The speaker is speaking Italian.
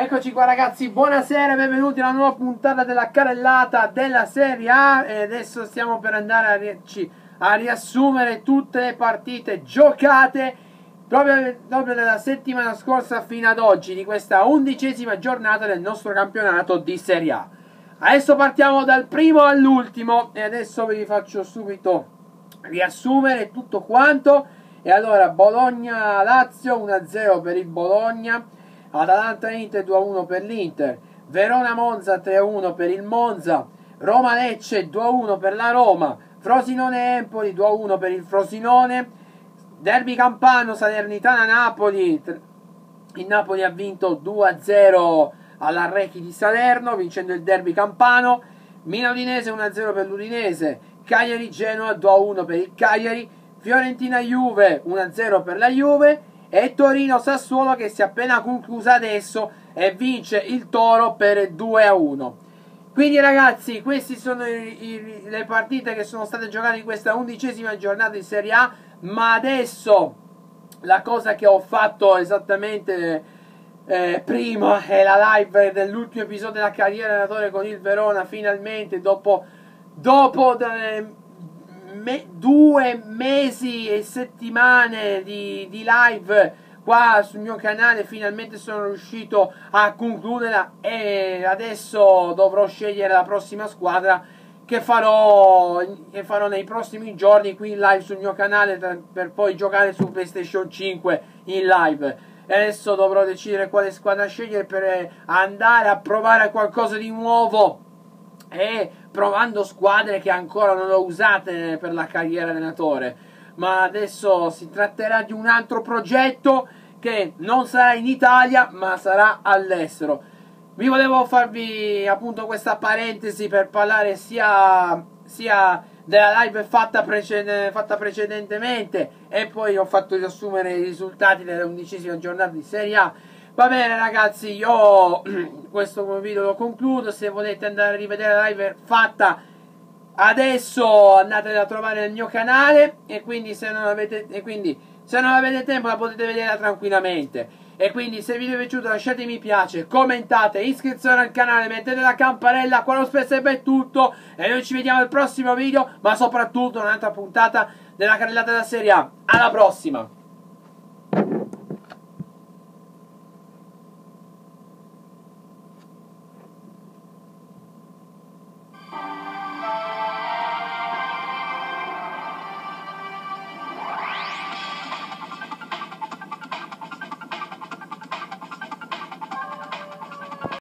Eccoci qua ragazzi, buonasera, benvenuti alla nuova puntata della carrellata della Serie A e adesso stiamo per andare a riassumere tutte le partite giocate proprio dalla settimana scorsa fino ad oggi di questa 11ª giornata del nostro campionato di Serie A. Adesso partiamo dal primo all'ultimo e adesso vi faccio subito riassumere tutto quanto. E allora Bologna-Lazio 1-0 per il Bologna, Atalanta-Inter 2-1 per l'Inter, Verona-Monza 3-1 per il Monza, Roma-Lecce 2-1 per la Roma, Frosinone-Empoli 2-1 per il Frosinone, Derby Campano Salernitana-Napoli, il Napoli ha vinto 2-0 all'Arrechi di Salerno vincendo il Derby Campano, Milan-Udinese 1-0 per l'Udinese, Cagliari-Genoa 2-1 per il Cagliari, Fiorentina-Juve 1-0 per la Juve e Torino-Sassuolo che si è appena conclusa adesso e vince il Toro per 2-1. Quindi ragazzi, queste sono le partite che sono state giocate in questa 11ª giornata di Serie A, ma adesso la cosa che ho fatto esattamente prima è la live dell'ultimo episodio della carriera allenatore con il Verona, finalmente dopo 2 mesi e settimane di live qua sul mio canale. Finalmente sono riuscito a concluderla e adesso dovrò scegliere la prossima squadra che farò nei prossimi giorni qui in live sul mio canale per poi giocare su PlayStation 5 in live. E adesso dovrò decidere quale squadra scegliere per andare a provare qualcosa di nuovo e provando squadre che ancora non ho usate per la carriera allenatore. Ma adesso si tratterà di un altro progetto che non sarà in Italia ma sarà all'estero. Vi volevo farvi appunto questa parentesi per parlare sia della live fatta precedentemente e poi ho fatto riassumere i risultati della 11ª giornata di Serie A. Va bene ragazzi, io questo video lo concludo. Se volete andare a rivedere la live fatta adesso andate a trovare nel mio canale e quindi se non avete tempo la potete vedere tranquillamente. E quindi se il video vi è piaciuto lasciate mi piace, commentate, iscrizione al canale, mettete la campanella, qua lo spesso è tutto e noi ci vediamo al prossimo video, ma soprattutto un'altra puntata della carrellata della Serie A. Alla prossima!